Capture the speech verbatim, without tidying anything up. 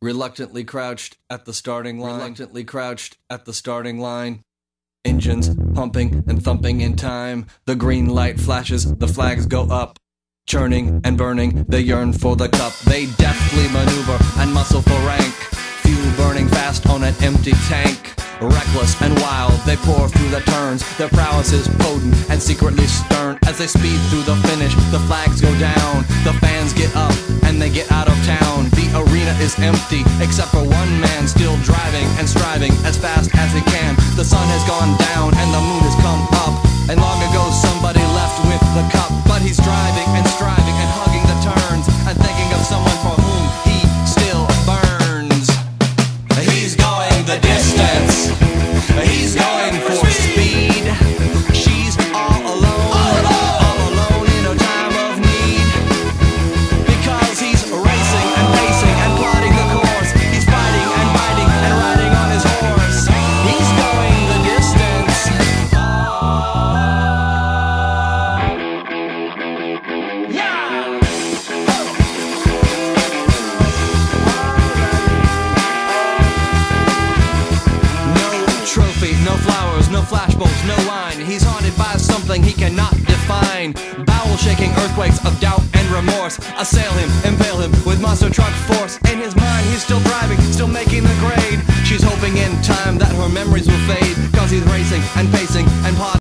Reluctantly crouched at the starting line. Reluctantly crouched at the starting line. Engines pumping and thumping in time. The green light flashes, the flags go up. Churning and burning, they yearn for the cup. They deftly maneuver and muscle for rank. Fuel burning fast on an empty tank. Reckless and wild, they pour through the turns. Their prowess is potent and secretly stern. As they speed through the finish, the flags go down. The fans get up and they get out of town. The arena is empty, except for one man still driving and striving as fast as he can. The sun has gone down and the moon has come up. And long ago somebody left with the cup. But he's driving and striving and hugging the turns and thinking of someone for whom he still burns. He's going the distance. He's going for speed. She's all alone, all alone in a time of need. Because he's racing and pacing and plotting the course. He's fighting and biting and riding on his horse. He's going the distance. Yeah! Trophy, no flowers, no flashbulbs, no line. He's haunted by something he cannot define. Bowel-shaking earthquakes of doubt and remorse assail him, impale him with monster truck force. In his